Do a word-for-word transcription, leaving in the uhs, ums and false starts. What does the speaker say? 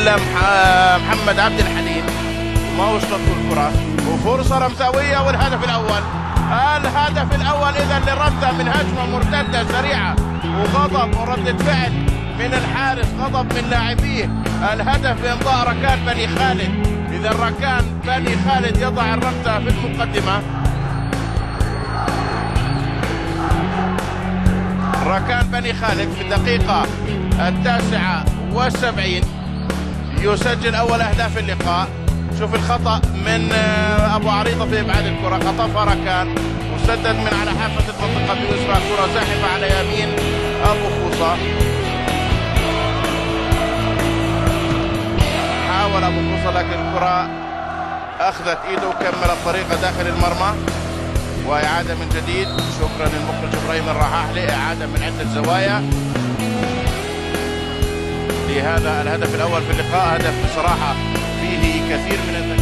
إلى محمد عبد الحليم وما وصلت الكرة، وفرصة رمزاوية والهدف الأول. الهدف الأول إذا للرمزة من هجمة مرتدة سريعة وغضب وردة فعل من الحارس، غضب من لاعبيه. الهدف بإمضاء ركان بني خالد. إذا ركان بني خالد يضع الرمزة في المقدمة. ركان بني خالد في الدقيقة التاسعة والسبعين يسجل أول أهداف اللقاء. شوف الخطأ من أبو عريضة في إبعاد الكرة، خطفها ركان وسدد من على حافة المنطقة بيسرى، كرة زاحفة على يمين أبو خوصة. حاول أبو خوصة لكن الكرة أخذت إيده وكمل الطريقة داخل المرمى، وإعادة من جديد. شكرا للمخرج إبراهيم الرحاح لإعادة من عدة زوايا لهذا الهدف الأول في اللقاء. هدف بصراحة فيه كثير من